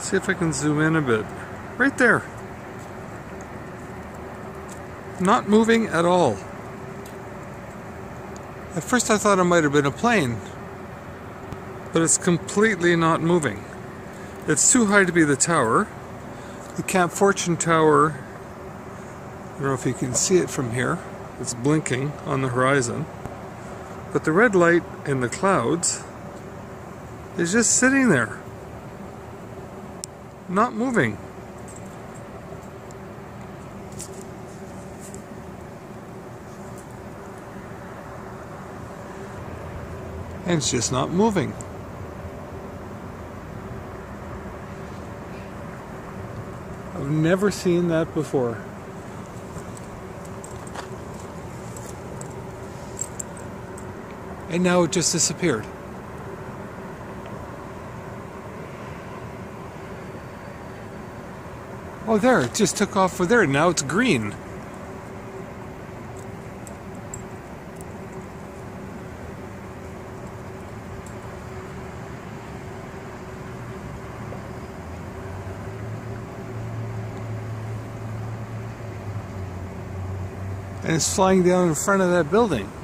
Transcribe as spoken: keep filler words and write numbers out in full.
Let's see if I can zoom in a bit. Right there. Not moving at all. At first I thought it might have been a plane, but it's completely not moving. It's too high to be the tower. The Camp Fortune Tower, I don't know if you can see it from here. It's blinking on the horizon. But the red light in the clouds is just sitting there. Not moving. And it's just not moving. I've never seen that before. And now it just disappeared. Oh, there, it just took off for there. Now it's green. And it's flying down in front of that building.